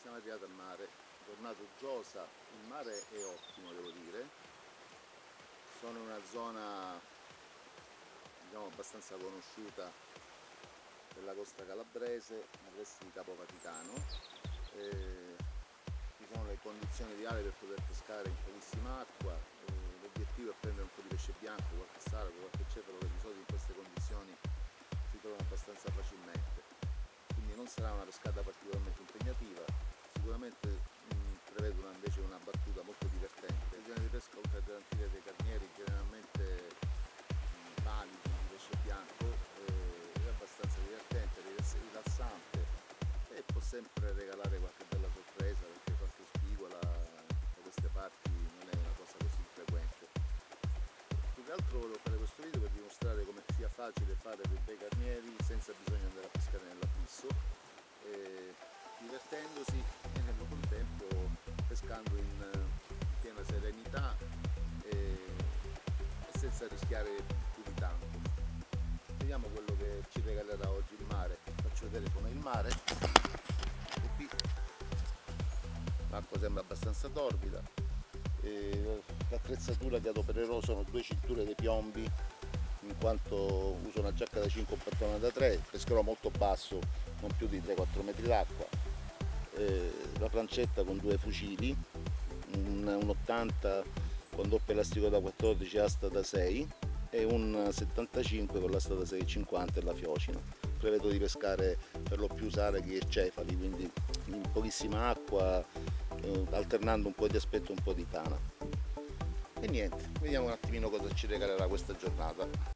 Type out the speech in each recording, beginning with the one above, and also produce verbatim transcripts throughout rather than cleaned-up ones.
siamo arrivati al mare, tornato Giosa, il mare è ottimo, devo dire. Sono in una zona, diciamo, abbastanza conosciuta della costa calabrese, nel resto di Capo Vaticano. E ci sono le condizioni ideali per poter pescare in pochissima acqua. L'obiettivo è prendere un po' di pesce bianco, qualche sardo, qualche cefalo, che di solito in queste condizioni si trovano abbastanza facilmente. Quindi non sarà una pescata particolarmente impegnativa, sicuramente mh, prevedo una, invece una battuta molto divertente. Il genere di pesca, oltre a garantire dei carnieri generalmente mh, validi di pesce bianco, eh, è abbastanza divertente, rilassante e può sempre regalare qualche bella sorpresa, perché qualche spigola da queste parti non è una cosa così frequente. Più che altro volevo fare questo video per dimostrare come sia facile fare dei bei carnieri senza bisogno di andare a pescare nell'abisso, eh, divertendosi e nel contempo pescando in piena serenità e, e senza rischiare più di tanto. Vediamo quello che ci regalerà oggi il mare. Faccio vedere com'è il mare. E qui l'acqua sembra abbastanza torbida. L'attrezzatura che adopererò sono due cinture dei piombi, in quanto uso una giacca da cinque, un pattone da tre, pescherò molto basso, non più di tre quattro metri d'acqua. Eh, la plancetta con due fucili, un, un ottanta con doppio elastico da quattordici, asta da sei, e un settantacinque con l'asta da sei virgola cinquanta e la fiocina. Prevedo di pescare per lo più saraghi e cefali, quindi in pochissima acqua, eh, alternando un po' di aspetto e un po' di tana. E niente, vediamo un attimino cosa ci regalerà questa giornata.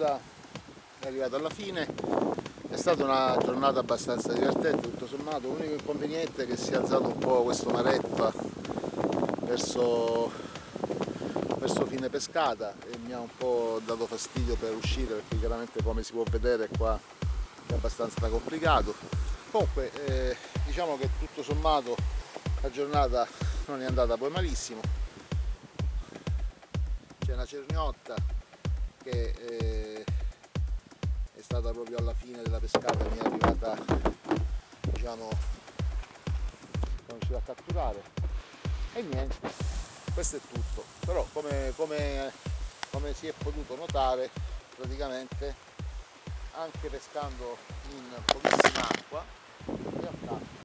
giornata è arrivata alla fine, è stata una giornata abbastanza divertente tutto sommato. L'unico inconveniente è che si è alzato un po' questo maretto verso, verso fine pescata e mi ha un po' dato fastidio per uscire, perché chiaramente, come si può vedere, qua è abbastanza complicato. Comunque eh, diciamo che tutto sommato la giornata non è andata poi malissimo. C'è una cernotta che eh, è stata proprio alla fine della pescata, mi è arrivata, diciamo, sono riuscito a catturare, e niente, questo è tutto. Però come, come, come si è potuto notare, praticamente anche pescando in pochissima acqua, in realtà